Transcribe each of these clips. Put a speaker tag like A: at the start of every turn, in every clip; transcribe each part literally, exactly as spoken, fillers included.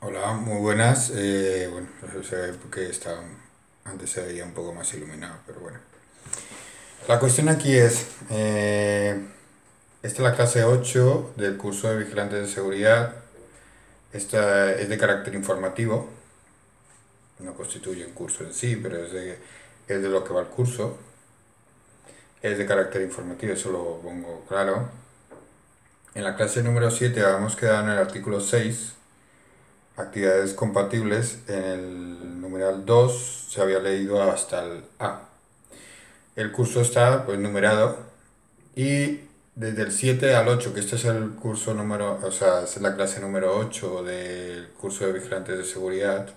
A: Hola, muy buenas. Eh, bueno, no sé por qué está, antes se veía un poco más iluminado, pero bueno. La cuestión aquí es, eh, esta es la clase ocho del curso de Vigilantes de Seguridad. Esta es de carácter informativo, no constituye un curso en sí, pero es de, es de lo que va el curso. Es de carácter informativo, eso lo pongo claro. En la clase número siete habíamos quedado en el artículo seis. Actividades compatibles. En el numeral dos se había leído hasta el A. El curso está pues numerado y desde el siete al ocho, que este es el curso número, o sea, es la clase número ocho del curso de vigilantes de seguridad.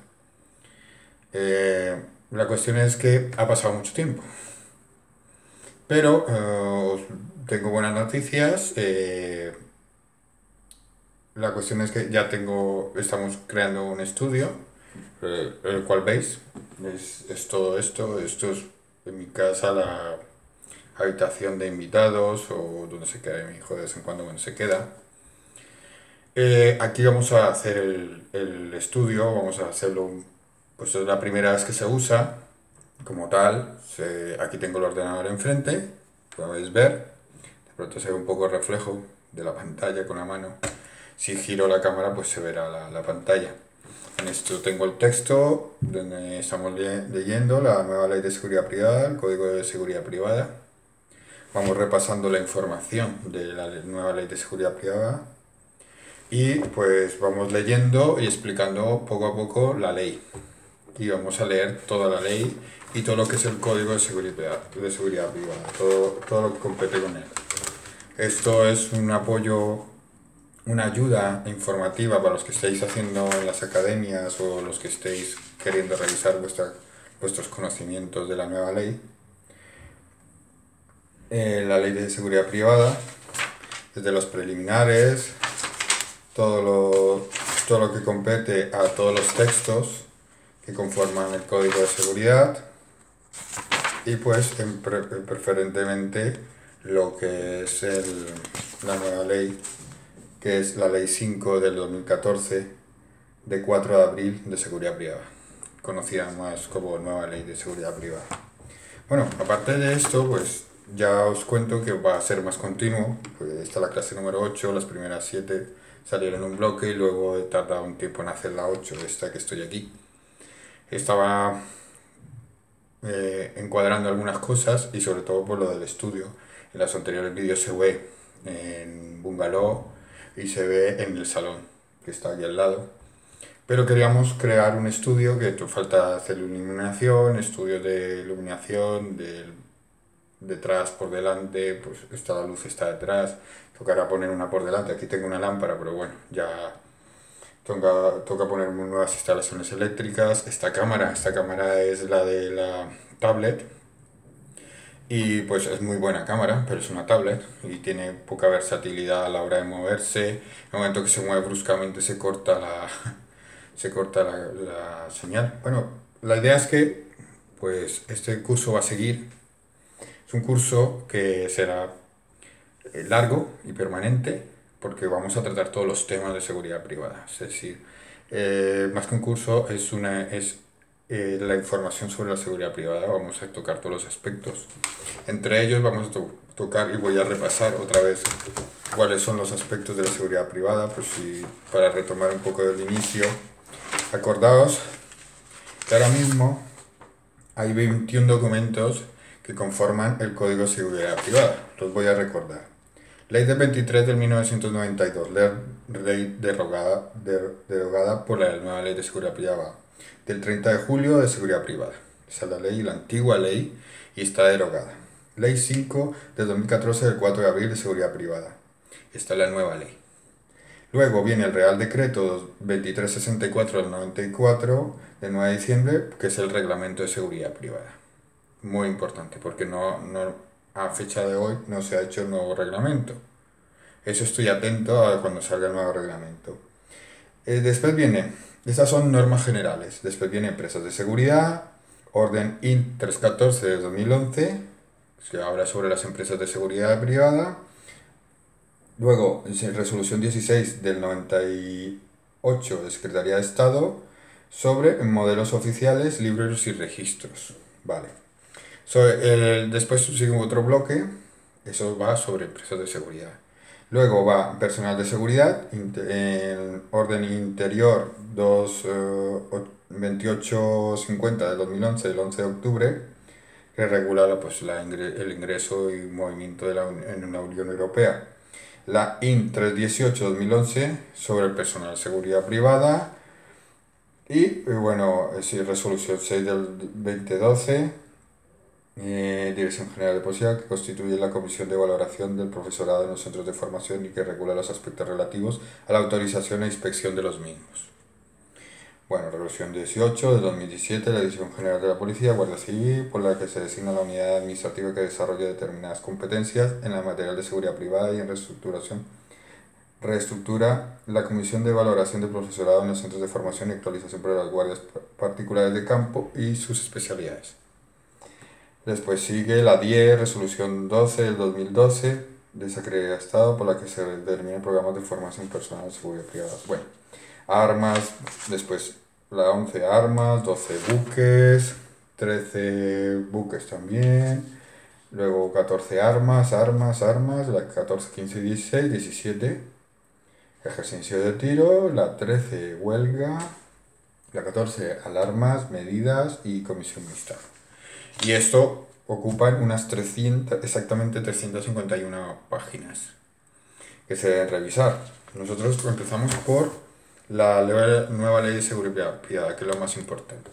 A: Eh, la cuestión es que ha pasado mucho tiempo, pero eh, tengo buenas noticias. Eh, la cuestión es que ya tengo, estamos creando un estudio, eh, el cual veis, es, es todo esto. Esto es en mi casa, la habitación de invitados o donde se queda mi hijo de vez en cuando cuando se queda. Eh, aquí vamos a hacer el, el estudio, vamos a hacerlo, pues es la primera vez que se usa como tal. Se- aquí tengo el ordenador enfrente, podéis ver, de pronto se ve un poco el reflejo de la pantalla con la mano. Si giro la cámara pues se verá la, la pantalla. En esto tengo el texto donde estamos le- leyendo la nueva ley de seguridad privada, el código de seguridad privada. Vamos repasando la información de la nueva ley de seguridad privada y pues vamos leyendo y explicando poco a poco la ley. Y vamos a leer toda la ley y todo lo que es el código de seguridad, de seguridad privada, todo, todo lo que compete con él. Esto es un apoyo, una ayuda informativa para los que estéis haciendo en las academias o los que estéis queriendo revisar vuestra, vuestros conocimientos de la nueva ley. Eh, la ley de seguridad privada, desde los preliminares, todo lo, todo lo que compete a todos los textos que conforman el código de seguridad y pues en pre- preferentemente lo que es el, la nueva ley, que es la ley cinco del dos mil catorce de cuatro de abril de seguridad privada, conocida más como nueva ley de seguridad privada. Bueno, aparte de esto, pues ya os cuento que va a ser más continuo. Pues esta es la clase número ocho, las primeras siete salieron en un bloque y luego he tardado un tiempo en hacer la ocho, esta que estoy aquí. Estaba eh, encuadrando algunas cosas y sobre todo por lo del estudio. En los anteriores vídeos se ve en Bungalow y se ve en el salón, que está aquí al lado. Pero queríamos crear un estudio que falta hacer iluminación, estudios de iluminación, del detrás, por delante, pues esta la luz está detrás, tocará poner una por delante. Aquí tengo una lámpara, pero bueno, ya toca, toca poner nuevas instalaciones eléctricas. Esta cámara, esta cámara es la de la tablet y pues es muy buena cámara, pero es una tablet y tiene poca versatilidad a la hora de moverse. En el momento que se mueve bruscamente se corta la, se corta la, la señal. Bueno, la idea es que pues este curso va a seguir. Es un curso que será eh, largo y permanente porque vamos a tratar todos los temas de seguridad privada. Es decir, eh, más que un curso, es, una, es eh, la información sobre la seguridad privada. Vamos a tocar todos los aspectos. Entre ellos vamos a to tocar y voy a repasar otra vez cuáles son los aspectos de la seguridad privada, pues si, para retomar un poco del inicio. Acordaos que ahora mismo hay veintiún documentos que conforman el Código de Seguridad Privada. Los voy a recordar. Ley del veintitrés de mil novecientos noventa y dos, ley, ley derogada, der, derogada por la nueva Ley de Seguridad Privada, del treinta de julio de Seguridad Privada. Esa es la ley, la antigua ley, y está derogada. Ley cinco de dos mil catorce del cuatro de abril de Seguridad Privada. Esta es la nueva ley. Luego viene el Real Decreto veintitrés sesenta y cuatro del noventa y cuatro del nueve de diciembre, que es el Reglamento de Seguridad Privada. Muy importante, porque no, no, a fecha de hoy no se ha hecho el nuevo reglamento. Eso estoy atento a cuando salga el nuevo reglamento. Eh, después viene, estas son normas generales. Después viene empresas de seguridad, Orden I N trescientos catorce de dos mil once, que habla sobre las empresas de seguridad privada. Luego, resolución dieciséis del noventa y ocho de Secretaría de Estado, sobre modelos oficiales, libros y registros. Vale. Sobre el, después sigue otro bloque, eso va sobre empresas de seguridad. Luego va personal de seguridad, en orden interior dos, eh, veintiocho cincuenta del dos mil once, del once de octubre, que regula la, pues, la ingre, el ingreso y movimiento de la, en la Unión Europea. La I N trescientos dieciocho del dos mil once sobre el personal de seguridad privada. Y bueno, sí, resolución seis del dos mil doce, eh, Dirección General de Policía, que constituye la comisión de valoración del profesorado en los centros de formación y que regula los aspectos relativos a la autorización e inspección de los mismos. Bueno, resolución dieciocho de dos mil diecisiete, la Dirección General de la Policía, Guardia Civil, por la que se designa la unidad administrativa que desarrolla determinadas competencias en la materia de seguridad privada y en reestructuración. Reestructura la Comisión de Valoración del Profesorado en los centros de formación y actualización para las guardias particulares de campo y sus especialidades. Después sigue la diez, resolución doce del dos mil doce de Secretaría de Estado, por la que se determinan programas de formación personal de seguridad privada. Bueno, armas, después la once, armas, doce, buques, trece, buques también, luego catorce, armas, armas, armas, la catorce, quince, dieciséis, diecisiete, ejercicio de tiro, la trece, huelga, la catorce, alarmas, medidas y comisión mixta. Y esto ocupan unas trescientas, exactamente trescientas cincuenta y una páginas que se deben revisar. Nosotros empezamos por la nueva ley de seguridad privada, que es lo más importante.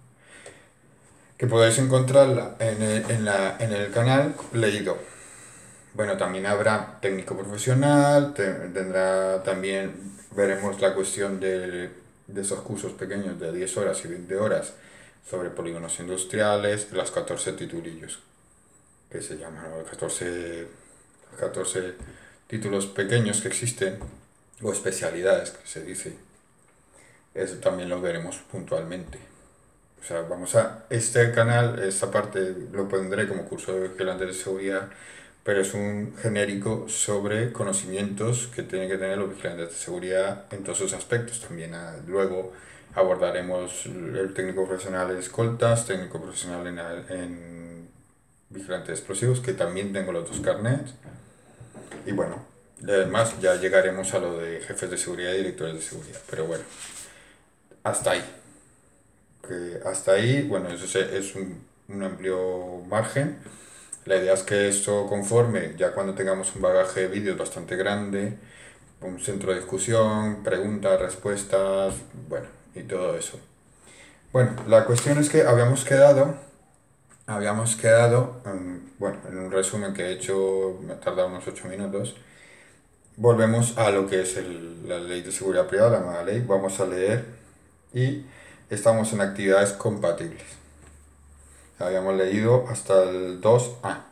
A: Que podéis encontrarla en el, en la, en el canal leído. Bueno, también habrá técnico profesional, te, tendrá también, veremos la cuestión de, de esos cursos pequeños de diez horas y veinte horas sobre polígonos industriales, los catorce titulillos, que se llaman, los catorce, catorce títulos pequeños que existen, o especialidades, que se dice. Eso también lo veremos puntualmente. O sea, vamos a, este canal, esta parte lo pondré como curso de vigilante de seguridad, pero es un genérico sobre conocimientos que tienen que tener los vigilantes de seguridad en todos sus aspectos. También a, luego abordaremos el técnico profesional en escoltas, técnico profesional en, en vigilante de explosivos, que también tengo los dos carnets. Y bueno, además ya llegaremos a lo de jefes de seguridad y directores de seguridad. Pero bueno, hasta ahí. Que hasta ahí, bueno, eso es un, un amplio margen. La idea es que esto conforme, ya cuando tengamos un bagaje de vídeos bastante grande, un centro de discusión, preguntas, respuestas, bueno, y todo eso. Bueno, la cuestión es que habíamos quedado, habíamos quedado, en, bueno, en un resumen que he hecho, me ha tardado unos ocho minutos, volvemos a lo que es el, la ley de seguridad privada, la nueva ley, vamos a leer y estamos en actividades compatibles. Habíamos leído hasta el dos A.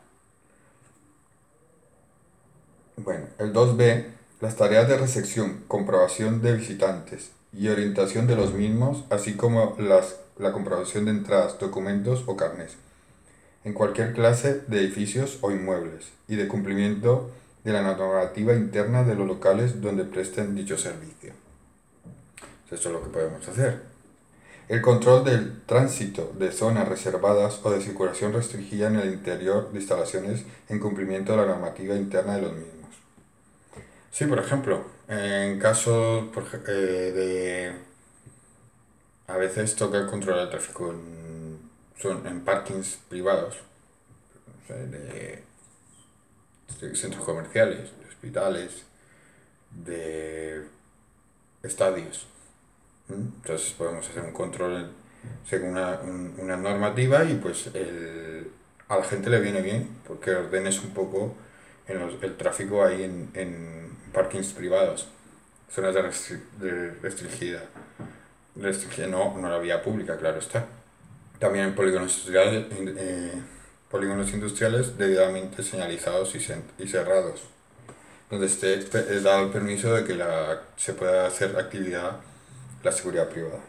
A: Bueno, el dos B, las tareas de recepción, comprobación de visitantes y orientación de los mismos, así como las, la comprobación de entradas, documentos o carnés, en cualquier clase de edificios o inmuebles, y de cumplimiento de la normativa interna de los locales donde presten dicho servicio. Eso es lo que podemos hacer. El control del tránsito de zonas reservadas o de circulación restringida en el interior de instalaciones en cumplimiento de la normativa interna de los mismos. Sí, por ejemplo, en casos por, eh, de... A veces toca controlar el tráfico en, son en parkings privados, o sea, de, de centros comerciales, de hospitales, de estadios. Entonces podemos hacer un control según una, un, una normativa y pues el, a la gente le viene bien porque ordenes un poco en los, el tráfico ahí en, en parkings privados, zonas de, restri de restringida, restringida no, no la vía pública, claro está. También en polígonos industriales, eh, polígonos industriales debidamente señalizados y, y cerrados, donde esté dado el permiso de que la, se pueda hacer actividad la seguridad privada.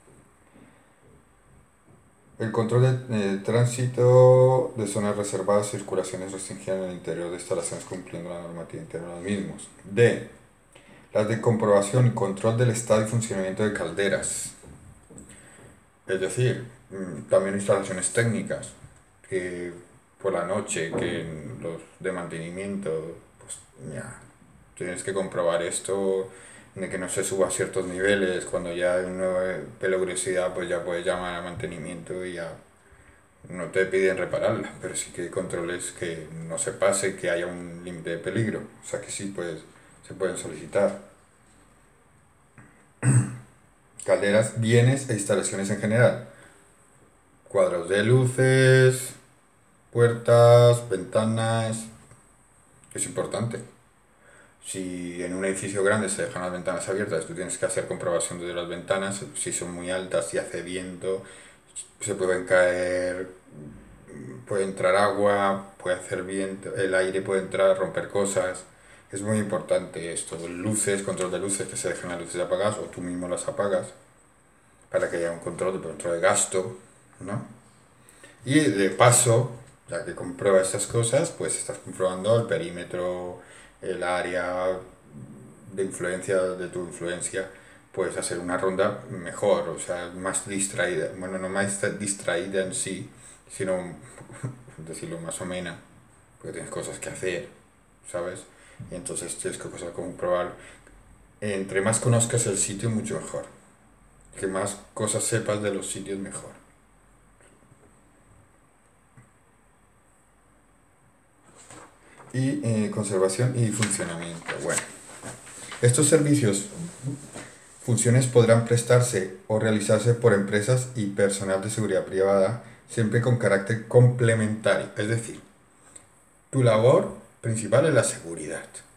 A: El control de eh, tránsito de zonas reservadas, circulaciones restringidas en el interior de instalaciones cumpliendo la normativa interna de los mismos. D. Las de comprobación y control del estado y funcionamiento de calderas. Es decir, mm, también instalaciones técnicas, que por la noche, que en los de mantenimiento, pues ya, tienes que comprobar esto, de que no se suba a ciertos niveles, cuando ya hay una peligrosidad, pues ya puedes llamar a mantenimiento y ya no te piden repararla, pero sí que controles que no se pase, que haya un límite de peligro, o sea que sí, pues se pueden solicitar. Calderas, bienes e instalaciones en general. Cuadros de luces, puertas, ventanas, es importante. Si en un edificio grande se dejan las ventanas abiertas, tú tienes que hacer comprobación de las ventanas, si son muy altas, si hace viento, se pueden caer, puede entrar agua, puede hacer viento, el aire puede entrar, romper cosas. Es muy importante esto, luces, control de luces, que se dejen las luces apagadas o tú mismo las apagas para que haya un control de, control de gasto, ¿no? Y de paso, ya que comprueba estas cosas, pues estás comprobando el perímetro, el área de influencia de tu influencia, puedes hacer una ronda mejor, o sea, más distraída. Bueno, no más distraída en sí, sino, decirlo más o menos, porque tienes cosas que hacer, ¿sabes? Y entonces tienes que cosas comprobar. Entre más conozcas el sitio, mucho mejor. Que más cosas sepas de los sitios, mejor. Y eh, conservación y funcionamiento. Bueno, estos servicios, funciones podrán prestarse o realizarse por empresas y personal de seguridad privada, siempre con carácter complementario. Es decir, tu labor principal es la seguridad.